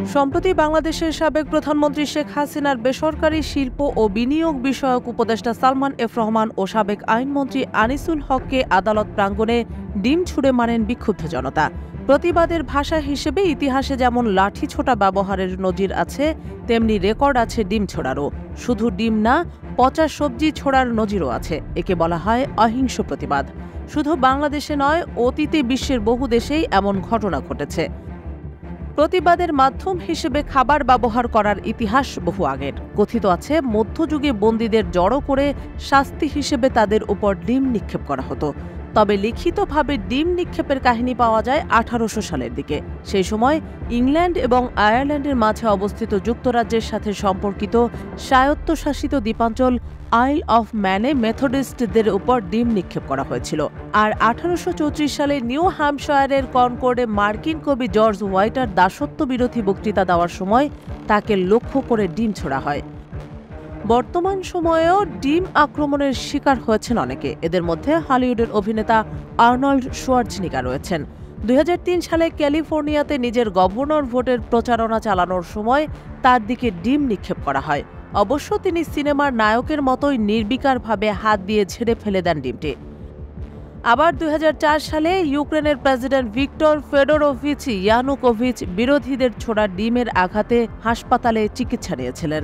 সম্প্রতি বাংলাদেশের সাবেক প্রধানমন্ত্রী শেখ হাসিনার বেসরকারি শিল্প ও বিনিয়োগ বিষয়ক উপদেষ্টা সালমান এফ রহমান ও সাবেক আইনমন্ত্রী আনিসুল হককে আদালত প্রাঙ্গণে ডিম ছুড়ে মারেন বিক্ষুব্ধ জনতা। প্রতিবাদের ভাষা হিসেবে ইতিহাসে যেমন লাঠি ছোটা ব্যবহারের নজির আছে, তেমনি রেকর্ড আছে ডিম ছোড়ারও। শুধু ডিম না, পচা সবজি ছোড়ার নজিরও আছে। একে বলা হয় অহিংস প্রতিবাদ। শুধু বাংলাদেশে নয়, অতীতে বিশ্বের বহু দেশেই এমন ঘটনা ঘটেছে। প্রতিবাদের মাধ্যম হিসেবে খাবার ব্যবহার করার ইতিহাস বহু আগের। কথিত আছে, মধ্যযুগে বন্দীদের জড়ো করে শাস্তি হিসেবে তাদের উপর ডিম নিক্ষেপ করা হতো। তবে লিখিতভাবে ডিম নিক্ষেপের কাহিনী পাওয়া যায় 1800 সালের দিকে। সেই সময় ইংল্যান্ড এবং আয়ারল্যান্ডের মাঝে অবস্থিত যুক্তরাজ্যের সাথে সম্পর্কিত স্বায়ত্তশাসিত দ্বীপাঞ্চল আইল অফ ম্যানে মেথডিস্টদের উপর ডিম নিক্ষেপ করা হয়েছিল। আর 1834 সালে নিউ হ্যাম্পশায়ারের কনকর্ডে মার্কিন কবি জর্জ হোয়াইটার দাসত্ব বিরোধী বক্তৃতা দেওয়ার সময় তাকে লক্ষ্য করে ডিম ছোড়া হয়। বর্তমান সময়েও ডিম আক্রমণের শিকার হয়েছেন অনেকে। এদের মধ্যে হলিউডের অভিনেতা আর্নল্ড শোয়ার্জনিগার রয়েছেন। 2003 সালে ক্যালিফোর্নিয়াতে নিজের গভর্নর ভোটের প্রচারণা চালানোর সময় তার দিকে ডিম নিক্ষেপ করা হয়। অবশ্য তিনি সিনেমার নায়কের মতোই নির্বিকারভাবে হাত দিয়ে ঝেড়ে ফেলে দেন ডিমটি। আবার 2004 সালে ইউক্রেনের প্রেসিডেন্ট ভিক্টর ফেডোরোভিচ ইয়ানুকোভিচ বিরোধীদের ছোড়া ডিমের আঘাতে হাসপাতালে চিকিৎসা নিয়েছিলেন।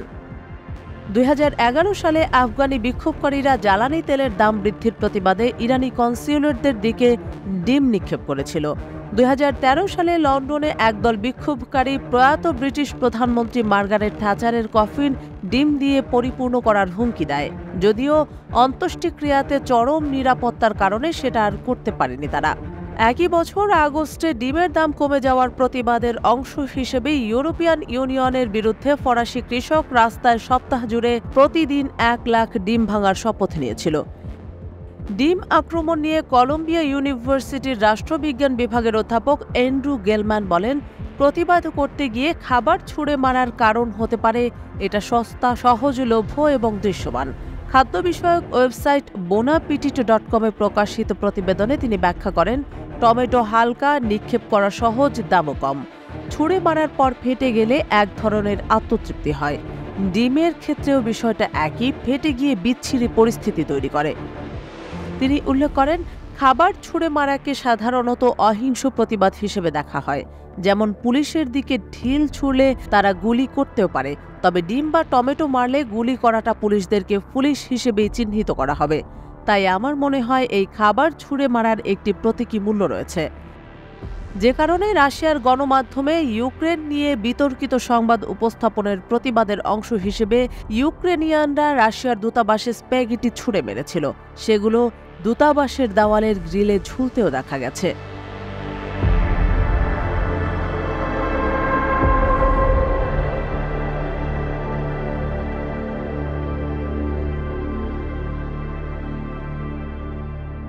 2011 সালে আফগানি বিক্ষোভকারীরা জ্বালানি তেলের দাম বৃদ্ধির প্রতিবাদে ইরানি কনসুলেটদের দিকে ডিম নিক্ষেপ করেছিল। 2013 সালে লন্ডনে একদল বিক্ষোভকারী প্রয়াত ব্রিটিশ প্রধানমন্ত্রী মার্গারেট থ্যাচারের কফিন ডিম দিয়ে পরিপূর্ণ করার হুমকি দেয়। যদিও অন্ত্যেষ্টিক্রিয়াতে চরম নিরাপত্তার কারণে সেটা আর করতে পারেনি তারা। একই বছর আগস্টে ডিমের দাম কমে যাওয়ার প্রতিবাদের অংশ হিসেবে ইউরোপিয়ান ইউনিয়নের বিরুদ্ধে ফরাসি কৃষক রাস্তায় সপ্তাহ জুড়ে প্রতিদিন 1 লাখ ডিম ভাঙার শপথ নিয়েছিল। ডিম আক্রমণ নিয়ে কলম্বিয়া ইউনিভার্সিটির রাষ্ট্রবিজ্ঞান বিভাগের অধ্যাপক অ্যান্ড্রু গেলম্যান বলেন, প্রতিবাদ করতে গিয়ে খাবার ছুঁড়ে মারার কারণ হতে পারে এটা সস্তা, সহজলভ্য এবং দৃশ্যমান। খাদ্য বিষয়ক ওয়েবসাইট bonapetit.com-এ প্রকাশিত প্রতিবেদনে তিনি ব্যাখ্যা করেন, টমেটো হালকা, নিক্ষেপ করা সহজ, দামও কম। ছুঁড়ে মারার পর ফেটে গেলে এক ধরনের আত্মতৃপ্তি হয়। ডিমের ক্ষেত্রেও বিষয়টা একই, ফেটে গিয়ে বিচ্ছিরি পরিস্থিতি তৈরি করে। তিনি উল্লেখ করেন, খাবার ছুঁড়ে মারাকে সাধারণত অহিংস প্রতিবাদ হিসেবে দেখা হয়। যেমন পুলিশের দিকে ঢিল ছুঁড়লে তারা গুলি করতেও পারে, তবে ডিম বা টমেটো মারলে গুলি করাটা পুলিশদেরকে পুলিশ হিসেবেই চিহ্নিত করা হবে। তাই আমার মনে হয় এই খাবার ছুঁড়ে মারার একটি প্রতীকী মূল্য রয়েছে। যে কারণে রাশিয়ার গণমাধ্যমে ইউক্রেন নিয়ে বিতর্কিত সংবাদ উপস্থাপনের প্রতিবাদের অংশ হিসেবে ইউক্রেনিয়ানরা রাশিয়ার দূতাবাসে স্প্যাগেটি ছুঁড়ে মেরেছিল। সেগুলো দূতাবাসের দেওয়ালের গ্রিলে ঝুলতেও দেখা গেছে।